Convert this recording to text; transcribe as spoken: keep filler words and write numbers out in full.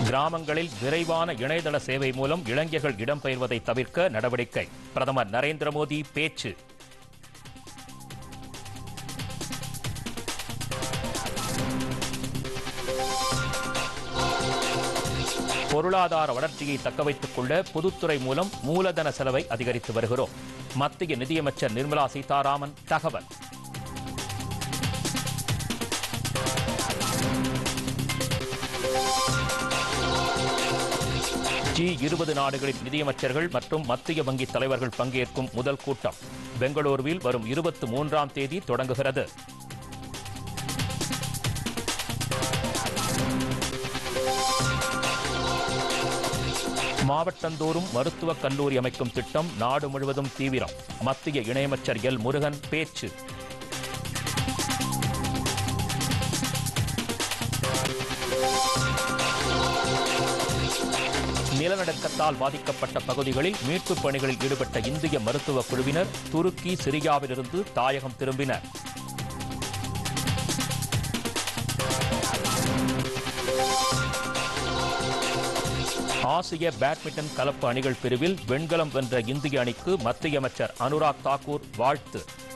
கிராமங்களில் விரைவான இணையதள சேவை மூலம் இளைஞர்கள் இடம்பெயர்வதை தவிர்க்க நடவடிக்கை. பிரதமர் நரேந்திர மோடி பேச்சு. பொருளாதார வளர்ச்சியை தக்கவைத்துக் கொள்ள பொதுத்துறை மூலம் மூலதன செலவை அதிகரித்து வருகிறோம். மத்திய நிதியமைச்சர் நிர்மலா சீதாராமன் தகவல். ஜி இருபது நாடுகளின் நிதியமைச்சர்கள் மற்றும் மத்திய வங்கி தலைவர்கள் பங்கேற்கும் முதல் கூட்டம் பெங்களூருவில் வரும் இருபத்தி மூன்றாம் தேதி தொடங்குகிறது. மாவட்டந்தோறும் மருத்துவக் கல்லூரி அமைக்கும் திட்டம் நாடு முழுவதும் தீவிரம். மத்திய இணையமைச்சர் எல் முருகன் பேச்சு. நிலநடுக்கத்தால் பாதிக்கப்பட்ட பகுதிகளில் மீட்புப் பணிகளில் ஈடுபட்ட இந்திய மருத்துவ குழுவினர் துருக்கி, சிரியாவிலிருந்து தாயகம் திரும்பினர். ஆசிய பேட்மிண்டன் கலப்பு அணிகள் பிரிவில் வெண்கலம் வென்ற இந்திய அணிக்கு மத்திய அமைச்சர் அனுராக் தாக்கூர் வாழ்த்து.